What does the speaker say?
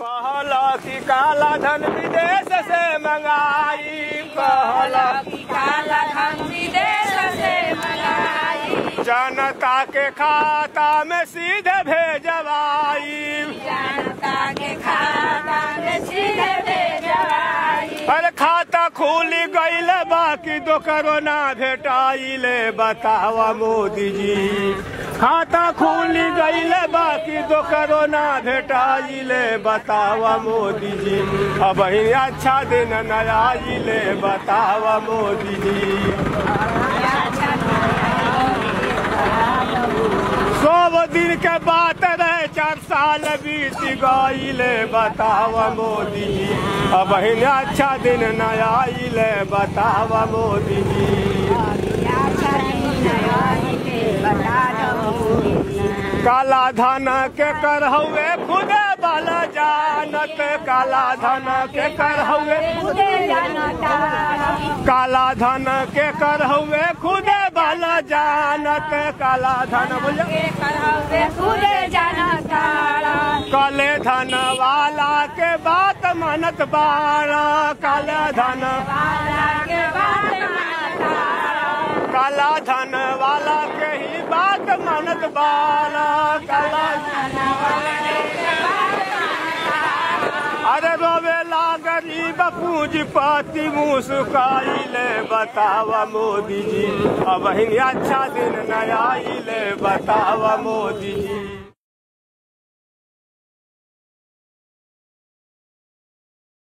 कहला कि काला धन विदेश से मंगाई, कहला कि काला धन विदेश से मंगाई, जनता के खाता में सीधे भेजवाई, जनता के खाता में सीधे भेजवाई। अरे खाता खुली गईल बाकी दो करोना भेटाइले, बतावा मोदी जी। खाता खुली गईल बाकी दो करोना भेटाइले, बतावा मोदी जी। अब ही अच्छा दिन न आइले, बतावा मोदी जी। 100 दिन के बात रहे 4 साल बीत गईले, बतावा मोदी जी। अब ही अच्छा दिन न आइले, बतावा मोदी जी। काला धन के कर हुए खुदे बल जानत, काला धन के कर हुए खुदे जानता, काला धन के कर हुए खुदे बल जानत, काला धन के करहवे खुदे जानता, काले धन वाला के बात मनत बाड़ा, काला धन वाला के बात मानता, काला धन वाला के ही बात मनत बाड़ा, काला अरे रोवेला गरीब पूंजीपति मुस्काइले, बतावा मोदी जी। अब ही अच्छा दिन न आइले, बतावा मोदी जी।